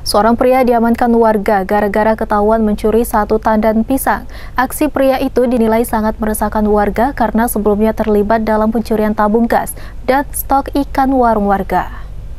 Seorang pria diamankan warga gara-gara ketahuan mencuri satu tandan pisang. Aksi pria itu dinilai sangat meresahkan warga karena sebelumnya terlibat dalam pencurian tabung gas dan stok ikan warung warga.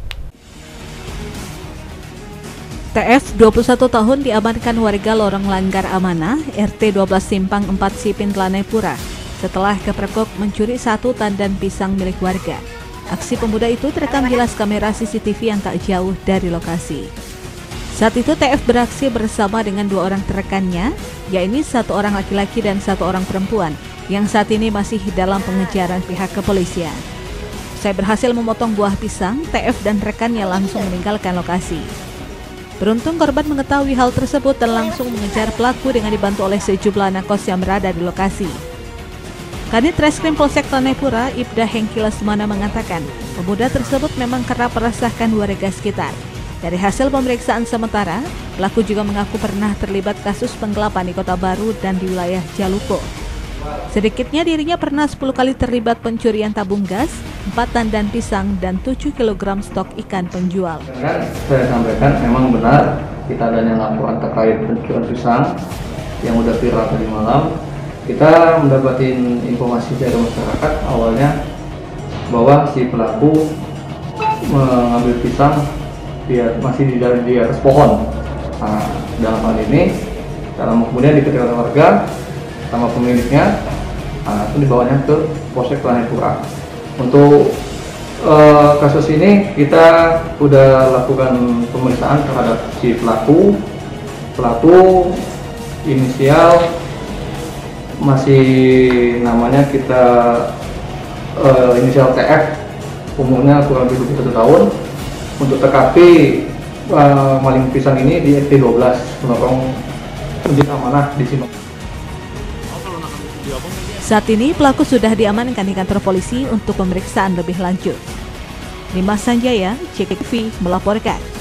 TF 21 tahun diamankan warga Lorong Langgar Amanah, RT 12 Simpang 4 Sipin Tlanepura, setelah kepergok mencuri satu tandan pisang milik warga. Aksi pemuda itu terekam jelas kamera CCTV yang tak jauh dari lokasi. Saat itu TF beraksi bersama dengan dua orang rekannya, yaitu satu orang laki-laki dan satu orang perempuan, yang saat ini masih dalam pengejaran pihak kepolisian. Saya berhasil memotong buah pisang, TF dan rekannya langsung meninggalkan lokasi. Beruntung korban mengetahui hal tersebut dan langsung mengejar pelaku dengan dibantu oleh sejumlah anak kos yang berada di lokasi. Kanit Reskrim Polsek Tlanepura, Ibda Hengki Lesmana mengatakan, pemuda tersebut memang kerap meresahkan warga sekitar. Dari hasil pemeriksaan sementara, pelaku juga mengaku pernah terlibat kasus penggelapan di Kota Baru dan di wilayah Jalupo. Sedikitnya dirinya pernah 10 kali terlibat pencurian tabung gas, 4 tandan pisang, dan 7 kg stok ikan penjual. Saya sampaikan memang benar kita adanya laporan terkait pencurian pisang yang udah viral tadi malam. Kita mendapatkan informasi dari masyarakat awalnya bahwa si pelaku mengambil pisang masih di atas pohon. Nah, dalam hal ini, kemudian diketahui warga sama pemiliknya, itu dibawanya ke Polsek Tlanepura. Untuk kasus ini kita sudah lakukan pemeriksaan terhadap si pelaku. Pelaku inisial masih namanya kita inisial TF, umurnya kurang lebih 21 tahun. Untuk TKP maling pisang ini di RT 12 Lorong Unjuk Amanah di sini. Saat ini pelaku sudah diamankan di kantor polisi untuk pemeriksaan lebih lanjut. Dimas Sanjaya, CTV melaporkan.